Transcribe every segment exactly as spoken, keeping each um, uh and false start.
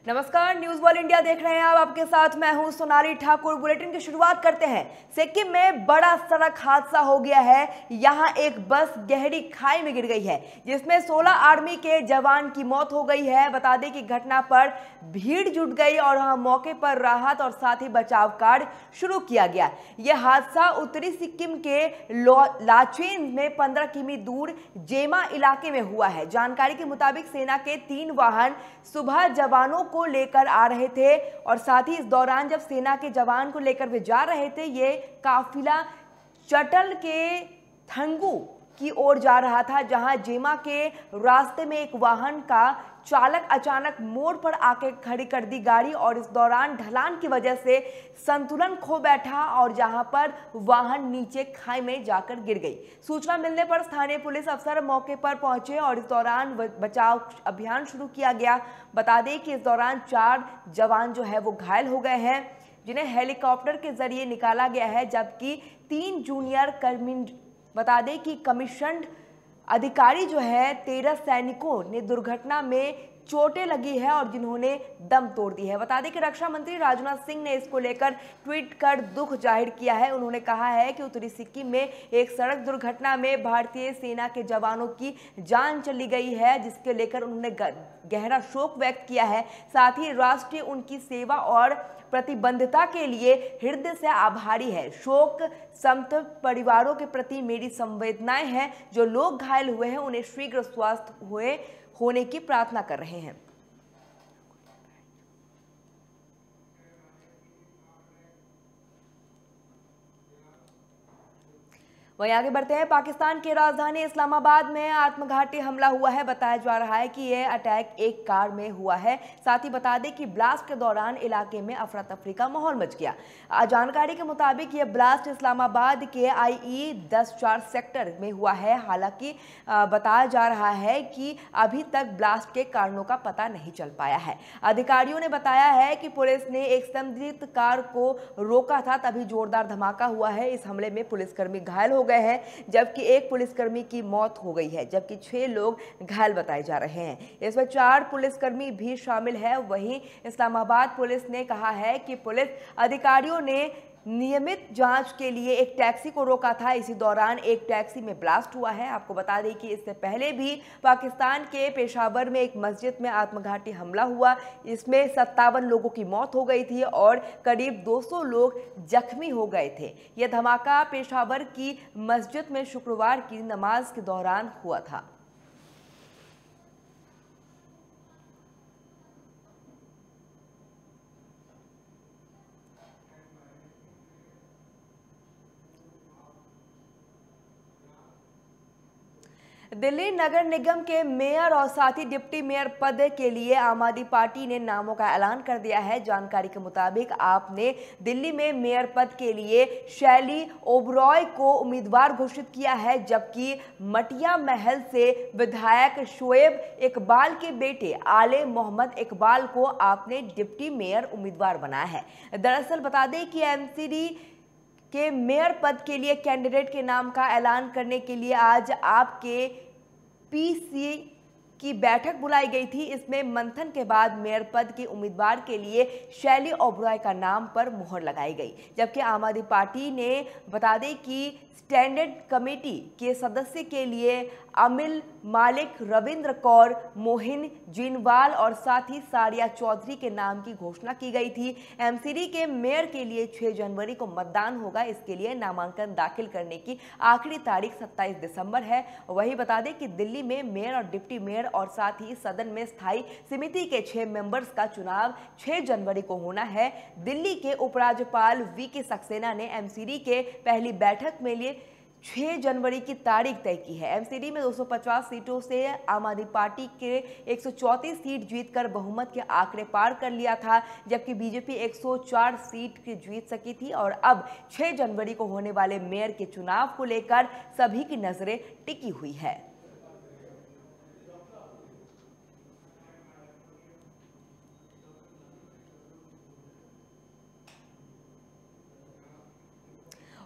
नमस्कार, news world India देख रहे हैं आप। आपके साथ मैं हूं सोनाली ठाकुर। बुलेटिन की शुरुआत करते हैं। सिक्किम में बड़ा सड़क हादसा हो गया है। यहां एक बस गहरी खाई में गिर गई है, जिसमें सोलह आर्मी के जवान की मौत हो गई है। बता दें कि घटना पर भीड़ जुट गई और वहां मौके पर राहत और साथ ही बचाव कार्य शुरू किया गया। यह हादसा उत्तरी सिक्किम के लाचेन में पंद्रह किमी दूर जेमा इलाके में हुआ है। जानकारी के मुताबिक सेना के तीन वाहन सुबह जवानों को लेकर आ रहे थे और साथ ही इस दौरान जब सेना के जवान को लेकर वे जा रहे थे, ये काफिला चटल के थंगू की ओर जा रहा था, जहां जेमा के रास्ते में एक वाहन का चालक अचानक मोड़ पर आकर खड़ी कर दी गाड़ी और इस दौरान ढलान की वजह से संतुलन खो बैठा और जहां पर वाहन नीचे खाई में जाकर गिर गई। सूचना मिलने पर स्थानीय पुलिस अफसर मौके पर पहुंचे और इस दौरान बचाव अभियान शुरू किया गया। बता दें कि इस दौरान चार जवान जो है वो घायल हो गए हैं, जिन्हें हेलीकॉप्टर के जरिए निकाला गया है, जबकि तीन जूनियर कर्मी बता दें कि कमीशन्ड अधिकारी जो है तेरह सैनिकों ने दुर्घटना में चोटें लगी है और जिन्होंने दम तोड़ दी है। बता दें कि रक्षा मंत्री राजनाथ सिंह ने इसको लेकर ट्वीट कर दुख जाहिर किया है। उन्होंने कहा है कि उत्तरी सिक्किम में एक सड़क दुर्घटना में भारतीय सेना के जवानों की जान चली गई है, जिसके लेकर उन्होंने गहरा शोक व्यक्त किया है। साथ ही राष्ट्र उनकी सेवा और प्रतिबद्धता के लिए हृदय से आभारी है। शोक संतप्त परिवारों के प्रति मेरी संवेदनाएं हैं। जो लोग घायल हुए हैं उन्हें शीघ्र स्वस्थ हुए होने की प्रार्थना कर रहे हैं। वहीं आगे बढ़ते हैं। पाकिस्तान की राजधानी इस्लामाबाद में आत्मघाती हमला हुआ है। बताया जा रहा है कि यह अटैक एक कार में हुआ है। साथ ही बता दें कि ब्लास्ट के दौरान इलाके में अफरा तफरी का माहौल मच गया। जानकारी के मुताबिक यह ब्लास्ट इस्लामाबाद के आई ई दस चार सेक्टर में हुआ है। हालांकि बताया जा रहा है कि अभी तक ब्लास्ट के कारणों का पता नहीं चल पाया है। अधिकारियों ने बताया है कि पुलिस ने एक संदिग्ध कार को रोका था, तभी जोरदार धमाका हुआ है। इस हमले में पुलिसकर्मी घायल हो गए हैं, जबकि एक पुलिसकर्मी की मौत हो गई है, जबकि छह लोग घायल बताए जा रहे हैं। इसमें चार पुलिसकर्मी भी शामिल है। वहीं इस्लामाबाद पुलिस ने कहा है कि पुलिस अधिकारियों ने नियमित जांच के लिए एक टैक्सी को रोका था। इसी दौरान एक टैक्सी में ब्लास्ट हुआ है। आपको बता दें कि इससे पहले भी पाकिस्तान के पेशावर में एक मस्जिद में आत्मघाती हमला हुआ। इसमें सत्तावन लोगों की मौत हो गई थी और करीब दो सौ लोग जख्मी हो गए थे। यह धमाका पेशावर की मस्जिद में शुक्रवार की नमाज के दौरान हुआ था। दिल्ली नगर निगम के मेयर और साथ ही डिप्टी मेयर पद के लिए आम आदमी पार्टी ने नामों का ऐलान कर दिया है। जानकारी के मुताबिक आपने दिल्ली में मेयर पद के लिए शैली ओबरॉय को उम्मीदवार घोषित किया है, जबकि मटिया महल से विधायक शोएब इकबाल के बेटे आले मोहम्मद इकबाल को आपने डिप्टी मेयर उम्मीदवार बनाया है। दरअसल बता दें कि एमसीडी के मेयर पद के लिए कैंडिडेट के नाम का ऐलान करने के लिए आज आपके पीसी की बैठक बुलाई गई थी। इसमें मंथन के बाद मेयर पद के उम्मीदवार के लिए शैली ओबरॉय का नाम पर मुहर लगाई गई, जबकि आम आदमी पार्टी ने बता दें कि स्टैंडर्ड कमेटी के सदस्य के लिए अमिल मालिक, रविंद्र कौर, मोहिन जिनवाल और साथ ही सारिया चौधरी के नाम की घोषणा की गई थी। एमसीडी के मेयर के लिए छह जनवरी को मतदान होगा। इसके लिए नामांकन दाखिल करने की आखिरी तारीख सत्ताईस दिसंबर है। वही बता दें कि दिल्ली में मेयर और डिप्टी मेयर और साथ ही सदन में स्थायी समिति के छह मेंबर्स का चुनाव छह जनवरी को होना है। दिल्ली के उपराज्यपाल वी के सक्सेना ने एमसीडी के पहली बैठक में लिए छह जनवरी की तारीख तय की है। एमसीडी में दो सौ पचास सीटों से आम आदमी पार्टी के एक सौ चौंतीस सीट जीतकर बहुमत के आंकड़े पार कर लिया था, जबकि बीजेपी एक सौ चार सीट की जीत सकी थी। और अब छह जनवरी को होने वाले मेयर के चुनाव को लेकर सभी की नजरें टिकी हुई है।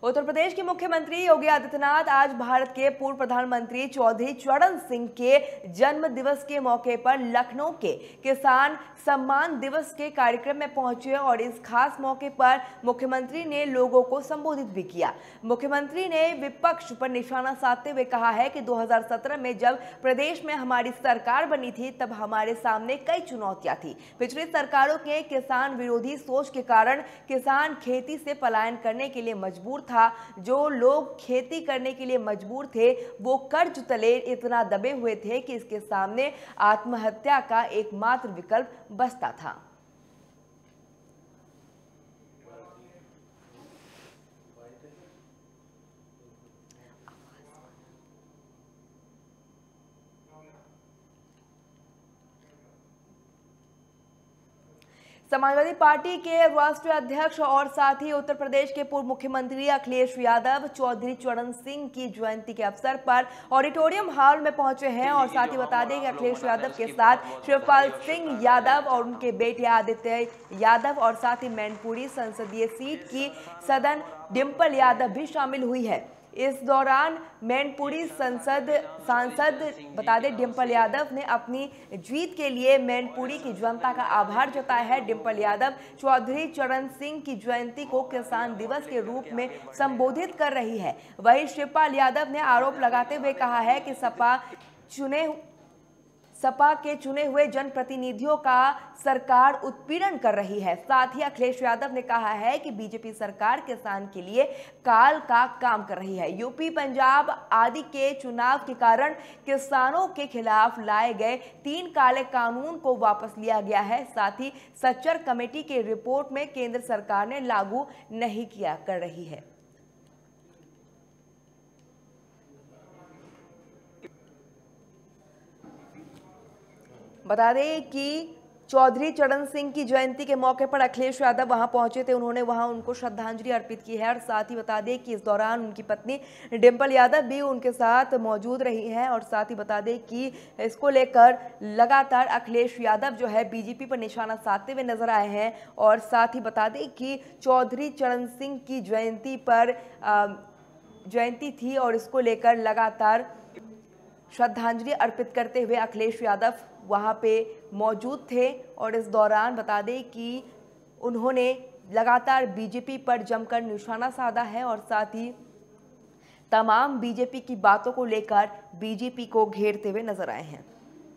उत्तर प्रदेश के मुख्यमंत्री योगी आदित्यनाथ आज भारत के पूर्व प्रधानमंत्री चौधरी चरण सिंह के जन्म दिवस के मौके पर लखनऊ के किसान सम्मान दिवस के कार्यक्रम में पहुंचे और इस खास मौके पर मुख्यमंत्री ने लोगों को संबोधित भी किया। मुख्यमंत्री ने विपक्ष पर निशाना साधते हुए कहा है कि दो हज़ार सत्रह में जब प्रदेश में हमारी सरकार बनी थी तब हमारे सामने कई चुनौतियां थी। पिछली सरकारों के किसान विरोधी सोच के कारण किसान खेती से पलायन करने के लिए मजबूर था। जो लोग खेती करने के लिए मजबूर थे वो कर्ज तले इतना दबे हुए थे कि इसके सामने आत्महत्या का एकमात्र विकल्प बचता था। समाजवादी पार्टी के राष्ट्रीय अध्यक्ष और साथ ही उत्तर प्रदेश के पूर्व मुख्यमंत्री अखिलेश यादव चौधरी चरण सिंह की जयंती के अवसर पर ऑडिटोरियम हॉल में पहुंचे हैं और साथ ही बता दें कि अखिलेश यादव के साथ शिवपाल सिंह यादव और उनके बेटे आदित्य यादव और साथ ही मैनपुरी संसदीय सीट की सदन डिंपल यादव भी शामिल हुई है। इस दौरान मैनपुरी संसद सांसद बता दें डिंपल यादव ने अपनी जीत के लिए मैनपुरी की जनता का आभार जताया है। डिंपल यादव चौधरी चरण सिंह की जयंती को किसान दिवस के रूप में संबोधित कर रही है। वहीं शिवपाल यादव ने आरोप लगाते हुए कहा है कि सपा चुने सपा के चुने हुए जनप्रतिनिधियों का सरकार उत्पीड़न कर रही है। साथ ही अखिलेश यादव ने कहा है कि बीजेपी सरकार किसान के लिए काल का काम कर रही है। यूपी पंजाब आदि के चुनाव के कारण किसानों के खिलाफ लाए गए तीन काले कानून को वापस लिया गया है। साथ ही सच्चर कमेटी के रिपोर्ट में केंद्र सरकार ने लागू नहीं किया कर रही है। बता दें कि चौधरी चरण सिंह की जयंती के मौके पर अखिलेश यादव वहां पहुंचे थे। उन्होंने वहां उनको श्रद्धांजलि अर्पित की है और साथ ही बता दें कि इस दौरान उनकी पत्नी डिंपल यादव भी उनके साथ मौजूद रही हैं और साथ ही बता दें कि इसको लेकर लगातार अखिलेश यादव जो है बीजेपी पर निशाना साधते हुए नजर आए हैं। और साथ ही बता दें कि चौधरी चरण सिंह की जयंती पर जयंती थी और इसको लेकर लगातार श्रद्धांजलि अर्पित करते हुए अखिलेश यादव वहां पे मौजूद थे। और इस दौरान बता दें कि उन्होंने लगातार बीजेपी पर जमकर निशाना साधा है और साथ ही तमाम बीजेपी की बातों को लेकर बीजेपी को घेरते हुए नजर आए हैं।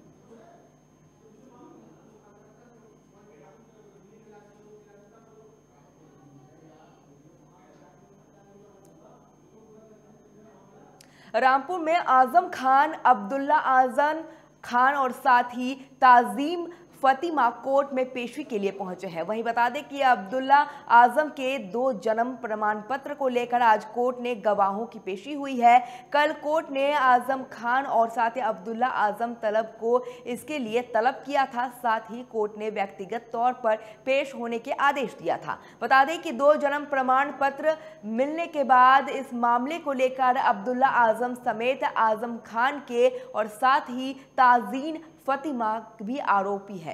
रामपुर में आजम खान, अब्दुल्ला आजम खान और साथ ही ताजीम फतिमा कोर्ट में पेशी के लिए पहुंचे हैं। वहीं बता दें कि अब्दुल्ला आजम के दो जन्म प्रमाण पत्र को लेकर आज कोर्ट ने गवाहों की पेशी हुई है। कल कोर्ट ने आजम खान और साथ ही अब्दुल्ला आजम तलब को इसके लिए तलब किया था। साथ ही कोर्ट ने व्यक्तिगत तौर पर पेश होने के आदेश दिया था। बता दें कि दो जन्म प्रमाण पत्र मिलने के बाद इस मामले को लेकर अब्दुल्ला आजम समेत आजम खान के और साथ ही ताजीन फतिमा भी आरोपी है।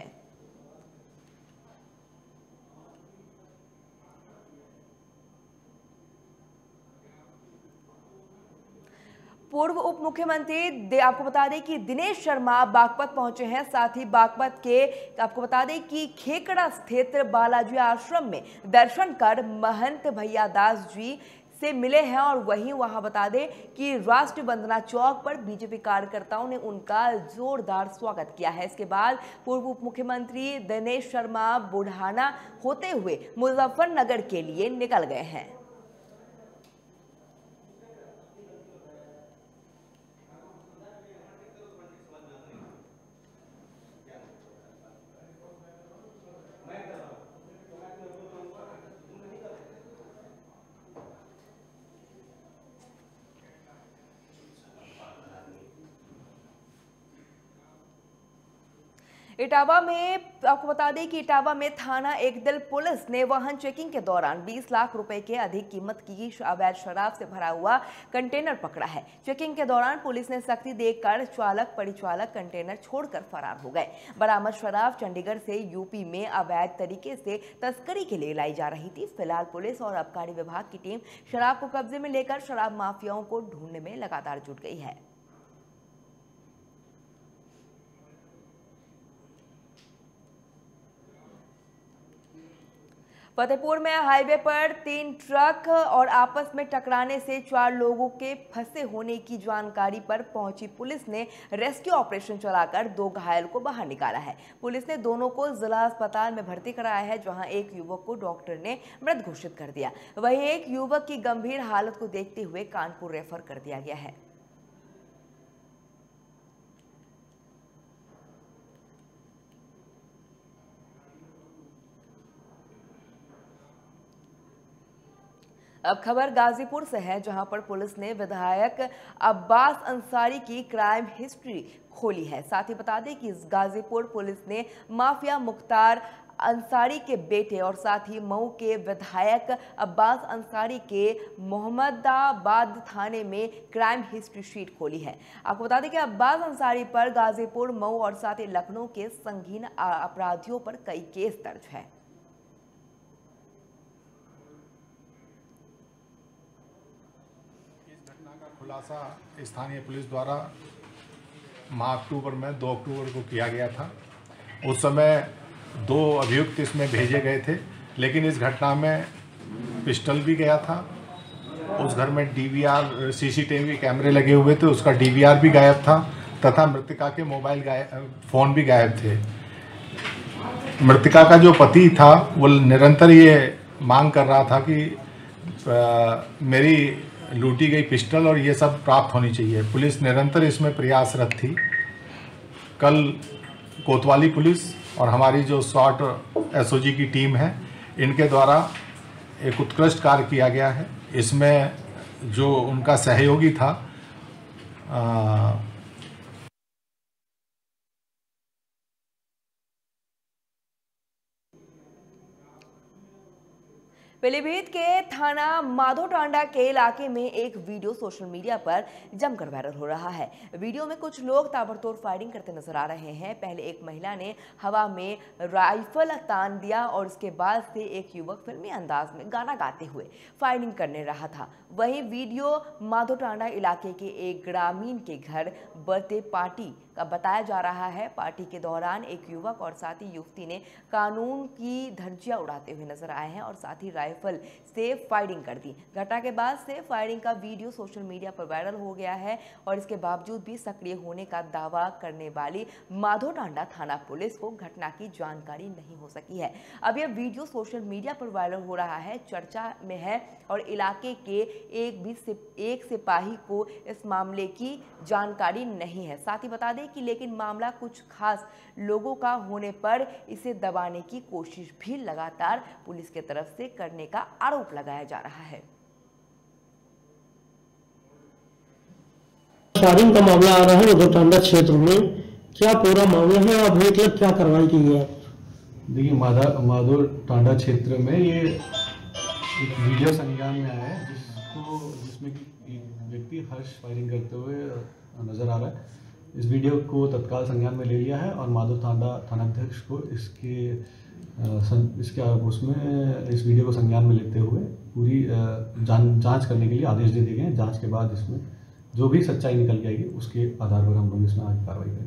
पूर्व उप मुख्यमंत्री आपको बता दें कि दिनेश शर्मा बागपत पहुंचे हैं। साथ ही बागपत के आपको बता दें कि खेकड़ा स्थित बालाजी आश्रम में दर्शन कर महंत भैया दास जी से मिले हैं और वहीं वहां बता दें कि राष्ट्रीय वंदना चौक पर बीजेपी कार्यकर्ताओं ने उनका जोरदार स्वागत किया है। इसके बाद पूर्व उप मुख्यमंत्री दिनेश शर्मा बुढ़ाना होते हुए मुजफ्फरनगर के लिए निकल गए हैं। इटावा में आपको बता दें कि इटावा में थाना एकदल पुलिस ने वाहन चेकिंग के दौरान बीस लाख रुपए के अधिक कीमत की अवैध शराब से भरा हुआ कंटेनर पकड़ा है। चेकिंग के दौरान पुलिस ने सख्ती देखकर चालक परिचालक कंटेनर छोड़कर फरार हो गए। बरामद शराब चंडीगढ़ से यूपी में अवैध तरीके से तस्करी के लिए लाई जा रही थी। फिलहाल पुलिस और आबकारी विभाग की टीम शराब को कब्जे में लेकर शराब माफियाओं को ढूंढने में लगातार जुट गई है। फतेहपुर में हाईवे पर तीन ट्रक और आपस में टकराने से चार लोगों के फंसे होने की जानकारी पर पहुंची पुलिस ने रेस्क्यू ऑपरेशन चलाकर दो घायल को बाहर निकाला है। पुलिस ने दोनों को जिला अस्पताल में भर्ती कराया है, जहां एक युवक को डॉक्टर ने मृत घोषित कर दिया। वहीं एक युवक की गंभीर हालत को देखते हुए कानपुर रेफर कर दिया गया है। अब खबर गाजीपुर से है, जहां पर पुलिस ने विधायक अब्बास अंसारी की क्राइम हिस्ट्री खोली है। साथ ही बता दें कि गाजीपुर पुलिस ने माफिया मुख्तार अंसारी के बेटे और साथ ही मऊ के विधायक अब्बास अंसारी के मोहम्मदाबाद थाने में क्राइम हिस्ट्री शीट खोली है। आपको बता दें कि अब्बास अंसारी पर गाजीपुर, मऊ और साथ ही लखनऊ के संगीन अपराधियों पर कई केस दर्ज है। खुलासा स्थानीय पुलिस द्वारा माह अक्टूबर में दो अक्टूबर को किया गया था। उस समय दो अभियुक्त इसमें भेजे गए थे, लेकिन इस घटना में पिस्टल भी गया था। उस घर में डीवीआर सीसीटीवी कैमरे लगे हुए थे, उसका डीवीआर भी गायब था तथा मृतका के मोबाइल गायब, फ़ोन भी गायब थे। मृतका का जो पति था वो निरंतर ये मांग कर रहा था कि आ, मेरी लूटी गई पिस्टल और ये सब प्राप्त होनी चाहिए। पुलिस निरंतर इसमें प्रयासरत थी। कल कोतवाली पुलिस और हमारी जो स्वाट एसओजी की टीम है, इनके द्वारा एक उत्कृष्ट कार्य किया गया है। इसमें जो उनका सहयोगी था आ, पीलीभीत के थाना माधोटांडा के इलाके में एक वीडियो सोशल मीडिया पर जमकर वायरल हो रहा है। वीडियो में कुछ लोग ताबड़तोड़ फायरिंग करते नजर आ रहे हैं। पहले एक महिला ने हवा में राइफल तान दिया और उसके बाद से एक युवक फिल्मी अंदाज में गाना गाते हुए फायरिंग करने रहा था। वहीं वीडियो माधोटांडा इलाके के एक ग्रामीण के घर बर्थडे पार्टी का बताया जा रहा है। पार्टी के दौरान एक युवक और साथ ही युवती ने कानून की धज्जियां उड़ाते हुए नजर आए हैं और साथ ही राइफल से फायरिंग कर दी। घटना के बाद से फायरिंग का वीडियो सोशल मीडिया पर वायरल हो गया है और इसके बावजूद भी सक्रिय होने का दावा करने वाली माधोटांडा थाना पुलिस को घटना की जानकारी नहीं हो सकी है। अब यह वीडियो सोशल मीडिया पर वायरल हो रहा है, चर्चा में है और इलाके के एक भी सिप, एक सिपाही को इस मामले की जानकारी नहीं है। साथ ही बता दें कि लेकिन मामला कुछ खास लोगों का होने पर इसे दबाने की कोशिश भी लगातार पुलिस की तरफ से करने का आरोप लगाया जा रहा है। फायरिंग का मामला आ रहा है माधोटांडा क्षेत्र में, क्या पूरा मामला है और अभी तक क्या कार्रवाई की है? देखिए, माधा माधोटांडा क्षेत्र में ये एक वीडियो संज्ञान में आया है जिसको जिसमें एक व्यक्ति हर्ष फायरिंग करते हुए नजर आ रहा है। इस वीडियो को तत्काल संज्ञान में ले लिया है और माधोटांडा थानाध्यक्ष को इसके इसके उसमें इस वीडियो को संज्ञान में लेते हुए पूरी जांच करने के लिए आदेश दे दिए गए हैं। जांच के बाद इसमें जो भी सच्चाई निकल के आएगी उसके आधार पर हम लोग इसमें आगे कार्रवाई करेंगे।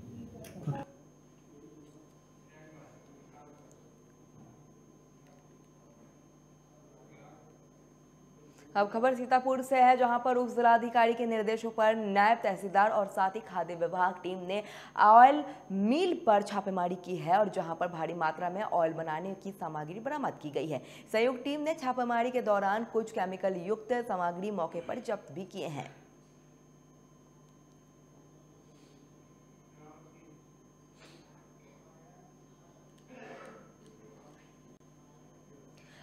अब खबर सीतापुर से है, जहां पर उप जिलाधिकारी के निर्देशों पर नायब तहसीलदार और साथ ही खाद्य विभाग टीम ने ऑयल मिल पर छापेमारी की है और जहां पर भारी मात्रा में ऑयल बनाने की सामग्री बरामद की गई है। संयुक्त टीम ने छापेमारी के दौरान कुछ केमिकल युक्त सामग्री मौके पर जब्त भी किए हैं।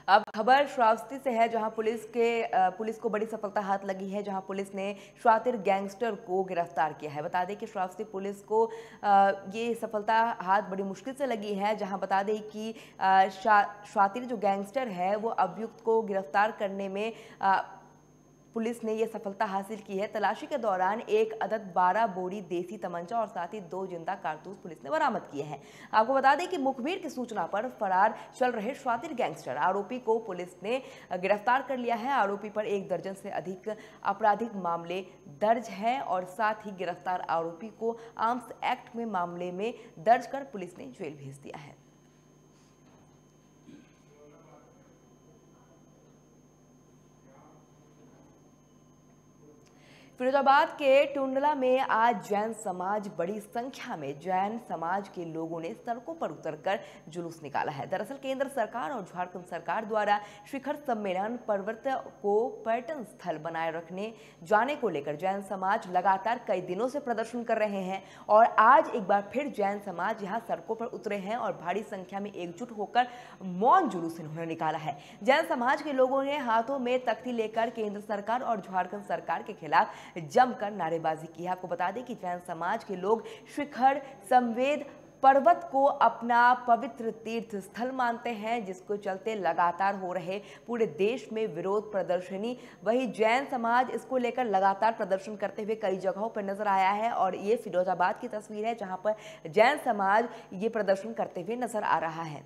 अब खबर श्रावस्ती से है, जहां पुलिस के पुलिस को बड़ी सफलता हाथ लगी है, जहां पुलिस ने शातिर गैंगस्टर को गिरफ्तार किया है। बता दें कि श्रावस्ती पुलिस को ये सफलता हाथ बड़ी मुश्किल से लगी है, जहां बता दें कि शातिर जो गैंगस्टर है वो अभियुक्त को गिरफ्तार करने में पुलिस ने यह सफलता हासिल की है। तलाशी के दौरान एक अदद बारह बोरी देसी तमंचा और साथ ही दो जिंदा कारतूस पुलिस ने बरामद किए हैं। आपको बता दें कि मुखबिर की सूचना पर फरार चल रहे शातिर गैंगस्टर आरोपी को पुलिस ने गिरफ्तार कर लिया है। आरोपी पर एक दर्जन से अधिक आपराधिक मामले दर्ज हैं और साथ ही गिरफ्तार आरोपी को आर्म्स एक्ट में मामले में दर्ज कर पुलिस ने जेल भेज दिया है। फिरोजाबाद के टुंडला में आज जैन समाज बड़ी संख्या में जैन समाज के लोगों ने सड़कों पर उतरकर जुलूस निकाला है। दरअसल केंद्र सरकार और झारखंड सरकार द्वारा शिखर सम्मेलन पर्वत को पर्यटन स्थल बनाए रखने जाने को लेकर जैन समाज लगातार कई दिनों से प्रदर्शन कर रहे हैं और आज एक बार फिर जैन समाज यहां सड़कों पर उतरे हैं और भारी संख्या में एकजुट होकर मौन जुलूस इन्होंने निकाला है। जैन समाज के लोगों ने हाथों में तख्ती लेकर केंद्र सरकार और झारखंड सरकार के खिलाफ जमकर नारेबाजी की है। आपको बता दें कि जैन समाज के लोग शिखर संवेद पर्वत को अपना पवित्र तीर्थ स्थल मानते हैं, जिसको चलते लगातार हो रहे पूरे देश में विरोध प्रदर्शनी, वही जैन समाज इसको लेकर लगातार प्रदर्शन करते हुए कई जगहों पर नजर आया है और ये फिरोजाबाद की तस्वीर है जहां पर जैन समाज ये प्रदर्शन करते हुए नजर आ रहा है।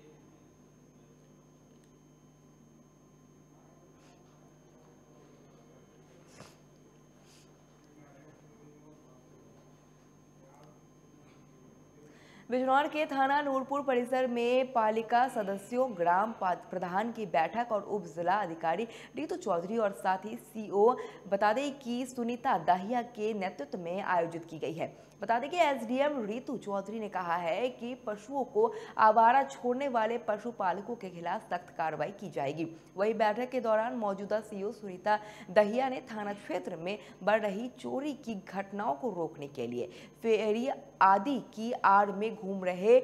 बिजनौर के थाना नूरपुर परिसर में पालिका सदस्यों, ग्राम प्रधान की बैठक और उप जिला अधिकारी रीतू चौधरी और साथ ही सीओ बता दें कि सुनीता दाहिया के नेतृत्व में आयोजित की गई है। बता दें कि एसडीएम रीतू चौधरी ने कहा है कि पशुओं को आवारा छोड़ने वाले पशुपालकों के खिलाफ सख्त कार्रवाई की जाएगी। वही बैठक के दौरान मौजूदा सीओ सुनीता दाहिया ने थाना क्षेत्र में बढ़ रही चोरी की घटनाओं को रोकने के लिए फेरी आदि की आड़ में घूम रहे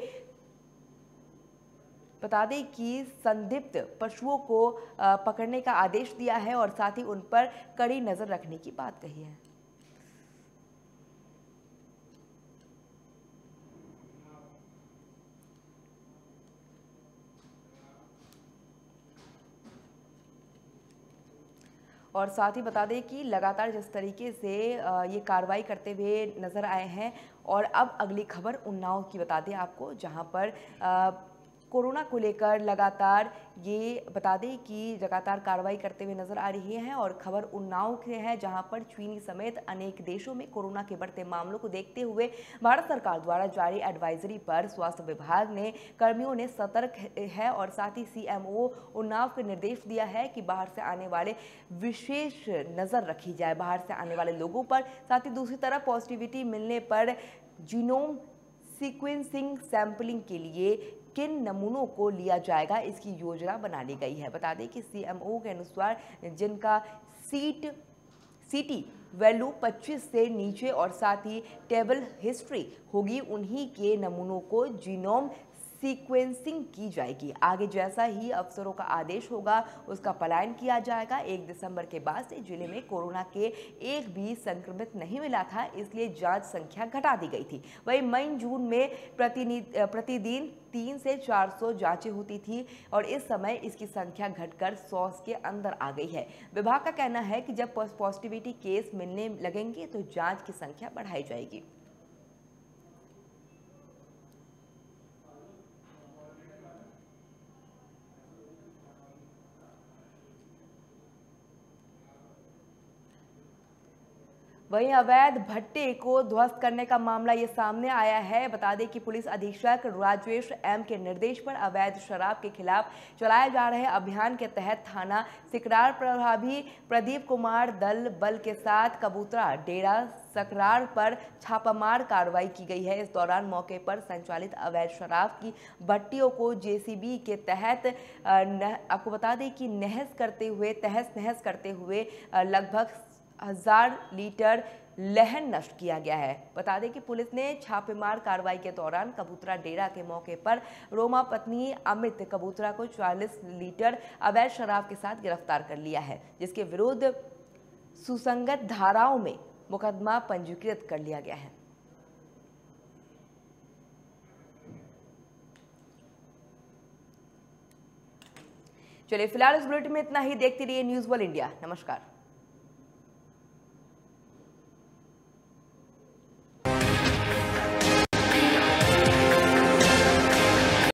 बता दें कि संदिग्ध पशुओं को पकड़ने का आदेश दिया है और साथ ही उन पर कड़ी नजर रखने की बात कही है। और साथ ही बता दें कि लगातार जिस तरीके से ये कार्रवाई करते हुए नजर आए हैं और अब अगली खबर उन्नाव की बता दें आपको, जहां पर कोरोना को लेकर लगातार ये बता दें कि लगातार कार्रवाई करते हुए नजर आ रही है और खबर उन्नाव की है, जहां पर चीन समेत अनेक देशों में कोरोना के बढ़ते मामलों को देखते हुए भारत सरकार द्वारा जारी एडवाइजरी पर स्वास्थ्य विभाग ने कर्मियों ने सतर्क है और साथ ही सीएमओ उन्नाव को निर्देश दिया है कि बाहर से आने वाले विशेष नज़र रखी जाए, बाहर से आने वाले लोगों पर। साथ ही दूसरी तरफ पॉजिटिविटी मिलने पर जीनोम सीक्वेंसिंग सैंपलिंग के लिए किन नमूनों को लिया जाएगा, इसकी योजना बना ली गई है। बता दें कि सीएमओ के अनुसार जिनका सीट सीटी वैल्यू पच्चीस से नीचे और साथ ही टेबल हिस्ट्री होगी, उन्हीं के नमूनों को जीनोम सीक्वेंसिंग की जाएगी। आगे जैसा ही अफसरों का आदेश होगा उसका पलायन किया जाएगा। एक दिसंबर के बाद से जिले में कोरोना के एक भी संक्रमित नहीं मिला था, इसलिए जांच संख्या घटा दी गई थी। वहीं मई जून में प्रतिदिन तीन से चार सौ जांचें होती थी और इस समय इसकी संख्या घटकर सौ के अंदर आ गई है। विभाग का कहना है कि जब पॉजिटिविटी केस मिलने लगेंगे तो जाँच की संख्या बढ़ाई जाएगी। वहीं अवैध भट्टे को ध्वस्त करने का मामला ये सामने आया है। बता दें कि पुलिस अधीक्षक राजेश एम के निर्देश पर अवैध शराब के खिलाफ चलाए जा रहे अभियान के तहत थाना सिकरार प्रभारी प्रदीप कुमार दल बल के साथ कबूतरा डेरा सकरार पर छापामार कार्रवाई की गई है। इस दौरान मौके पर संचालित अवैध शराब की भट्टियों को जेसीबी के तहत आपको बता दें कि नहस करते हुए तहस नहस करते हुए लगभग हजार लीटर लहन नष्ट किया गया है। बता दें कि पुलिस ने छापेमार कार्रवाई के दौरान कबूतरा डेरा के मौके पर रोमा पत्नी अमित कबूतरा को चालीस लीटर अवैध शराब के साथ गिरफ्तार कर लिया है, जिसके विरुद्ध सुसंगत धाराओं में मुकदमा पंजीकृत कर लिया गया है। चलिए फिलहाल इस बुलेटिन में इतना ही। देखते रहिए न्यूज़ वर्ल्ड इंडिया। नमस्कार।